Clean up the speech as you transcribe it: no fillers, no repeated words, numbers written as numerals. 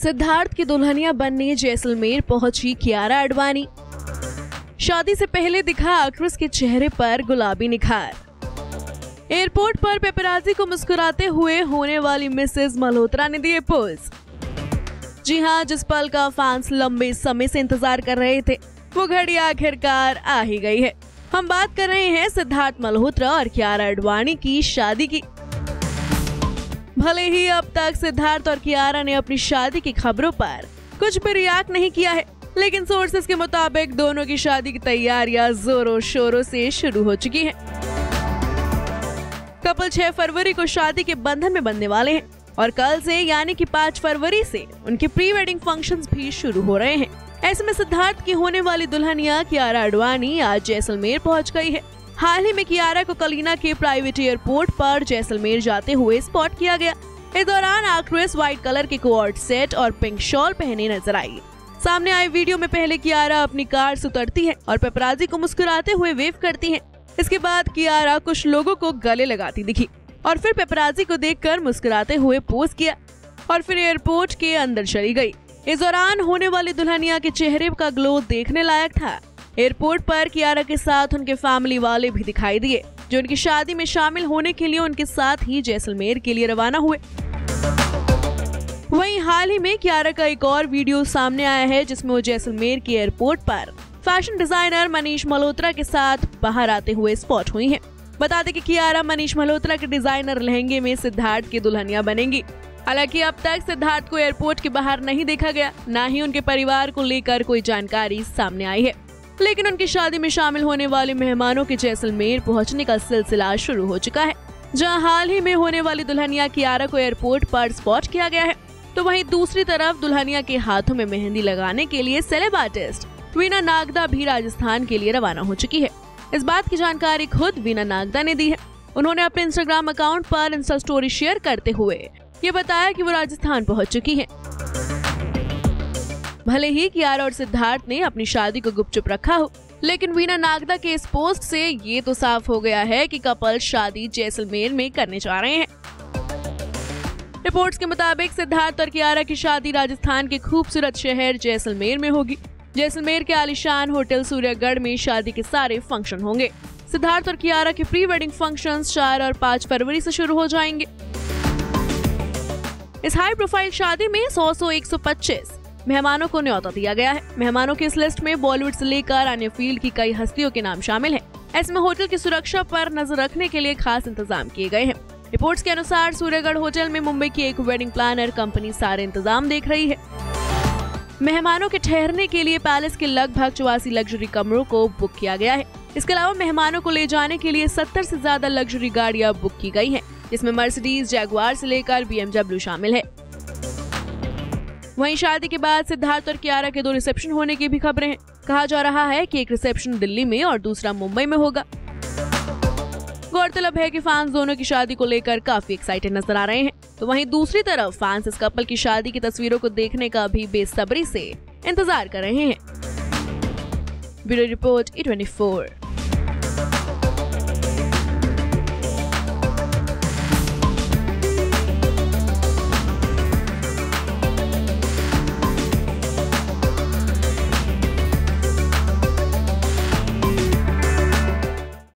सिद्धार्थ की दुल्हनिया बनने जैसलमेर पहुंची कियारा आडवाणी। शादी से पहले दिखा एक्ट्रेस के चेहरे पर गुलाबी निखार। एयरपोर्ट पर पेपराजी को मुस्कुराते हुए होने वाली मिसेज मल्होत्रा ने दिए पोज। जी हां, जिस पल का फैंस लंबे समय से इंतजार कर रहे थे वो घड़ी आखिरकार आ ही गई है। हम बात कर रहे हैं सिद्धार्थ मल्होत्रा और कियारा आडवाणी की शादी की। भले ही अब तक सिद्धार्थ और कियारा ने अपनी शादी की खबरों पर कुछ भी रिएक्ट नहीं किया है, लेकिन सोर्सेस के मुताबिक दोनों की शादी की तैयारियां जोरों शोरों से शुरू हो चुकी हैं। कपल 6 फरवरी को शादी के बंधन में बंधने वाले हैं और कल से यानी कि 5 फरवरी से उनके प्री वेडिंग फंक्शंस भी शुरू हो रहे हैं। ऐसे में सिद्धार्थ की होने वाली दुल्हनिया कियारा आडवाणी आज जैसलमेर पहुंच गई है। हाल ही में कियारा को कलीना के प्राइवेट एयरपोर्ट पर जैसलमेर जाते हुए स्पॉट किया गया। इस दौरान एक्ट्रेस व्हाइट कलर के कोट सेट और पिंक शॉल पहने नजर आई। सामने आए वीडियो में पहले कियारा अपनी कार से उतरती है और पेपराजी को मुस्कुराते हुए वेव करती है। इसके बाद कियारा कुछ लोगों को गले लगाती दिखी और फिर पेपराजी को देखकर मुस्कुराते हुए पोज किया और फिर एयरपोर्ट के अंदर चली गई। इस दौरान होने वाली दुल्हनिया के चेहरे का ग्लो देखने लायक था। एयरपोर्ट पर कियारा के साथ उनके फैमिली वाले भी दिखाई दिए, जो उनकी शादी में शामिल होने के लिए उनके साथ ही जैसलमेर के लिए रवाना हुए। वहीं हाल ही में कियारा का एक और वीडियो सामने आया है, जिसमें वो जैसलमेर के एयरपोर्ट पर फैशन डिजाइनर मनीष मल्होत्रा के साथ बाहर आते हुए स्पॉट हुई हैं। बता दें कि कियारा मनीष मल्होत्रा के डिजाइनर लहंगे में सिद्धार्थ की दुल्हनिया बनेंगी। हालांकि अब तक सिद्धार्थ को एयरपोर्ट के बाहर नहीं देखा गया, न ही उनके परिवार को लेकर कोई जानकारी सामने आई है, लेकिन उनकी शादी में शामिल होने वाले मेहमानों के जैसलमेर पहुंचने का सिलसिला शुरू हो चुका है। जहां हाल ही में होने वाली दुल्हनिया कियारा को एयरपोर्ट पर स्पॉट किया गया है, तो वहीं दूसरी तरफ दुल्हनिया के हाथों में मेहंदी लगाने के लिए सेलेब आर्टिस्ट वीना नागदा भी राजस्थान के लिए रवाना हो चुकी है। इस बात की जानकारी खुद वीना नागदा ने दी है। उन्होंने अपने इंस्टाग्राम अकाउंट पर इंस्टा स्टोरी शेयर करते हुए ये बताया कि वो राजस्थान पहुंच चुकी हैं। भले ही कियारा और सिद्धार्थ ने अपनी शादी को गुपचुप रखा हो, लेकिन वीना नागदा के इस पोस्ट से ये तो साफ हो गया है कि कपल शादी जैसलमेर में करने जा रहे हैं। रिपोर्ट्स के मुताबिक सिद्धार्थ और कियारा की शादी राजस्थान के खूबसूरत शहर जैसलमेर में होगी। जैसलमेर के आलीशान होटल सूर्यगढ़ में शादी के सारे फंक्शन होंगे। सिद्धार्थ और कियारा के प्री वेडिंग फंक्शंस 4 और 5 फरवरी से शुरू हो जाएंगे। इस हाई प्रोफाइल शादी में 100-125 मेहमानों को न्योता दिया गया है। मेहमानों की इस लिस्ट में बॉलीवुड से लेकर अन्य फील्ड की कई हस्तियों के नाम शामिल हैं। ऐसे में होटल की सुरक्षा पर नजर रखने के लिए खास इंतजाम किए गए हैं। रिपोर्ट्स के अनुसार सूर्यगढ़ होटल में मुंबई की एक वेडिंग प्लानर कंपनी सारे इंतजाम देख रही है। मेहमानों के ठहरने के लिए पैलेस के लगभग 84 लग्जरी कमरों को बुक किया गया है। इसके अलावा मेहमानों को ले जाने के लिए 70 से ज्यादा लग्जरी गाड़ियां बुक की गई हैं, जिसमें मर्सिडीज, जैगुआर से लेकर BMW शामिल है। वहीं शादी के बाद सिद्धार्थ और कियारा के 2 रिसेप्शन होने की भी खबरें हैं। कहा जा रहा है कि एक रिसेप्शन दिल्ली में और दूसरा मुंबई में होगा। गौरतलब है कि फैंस दोनों की शादी को लेकर काफी एक्साइटेड नजर आ रहे हैं, तो वहीं दूसरी तरफ फैंस इस कपल की शादी की तस्वीरों को देखने का भी बेसब्री से इंतजार कर रहे हैं। Bureau report E24।